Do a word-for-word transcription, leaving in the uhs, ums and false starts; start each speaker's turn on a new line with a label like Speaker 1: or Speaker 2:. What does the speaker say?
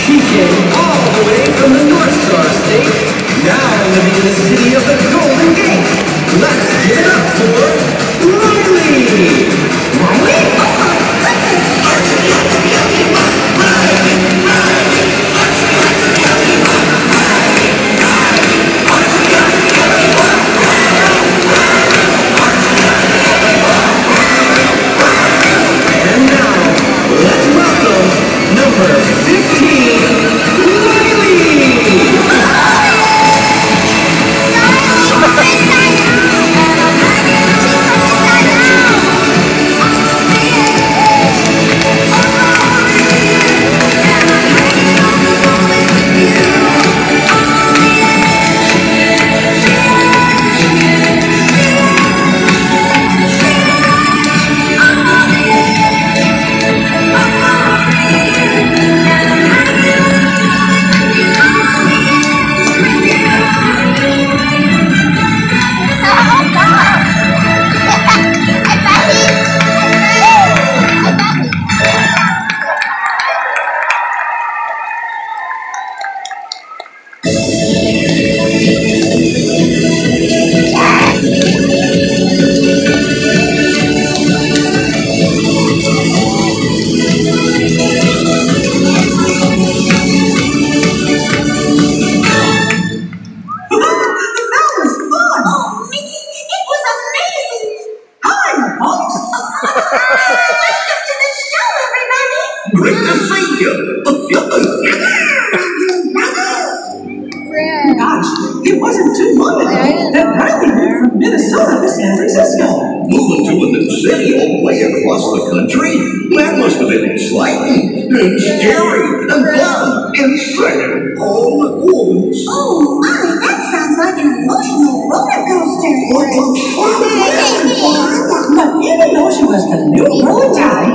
Speaker 1: She came all the way from the North Star State, now living in the city of the Golden Gate. Let's give it up for Riley! Riley? Oh my goodness! Archie, Archie, Archie, Riley, Riley, Archie, Archie, Archie, Riley, Riley, Archie, Archie, Archie, Riley, Archie, Archie, Archie, and now, let's welcome number fifteen, Riley! Great to see you! Gosh, it wasn't too long ago that Riley moved from Minnesota to San Francisco.
Speaker 2: Moving to a new city all the way across the country? That must have been exciting, and scary, and fun, and sad all at once.
Speaker 3: Oh my, that sounds like an emotional roller coaster.
Speaker 1: But even though she was the new girl in town,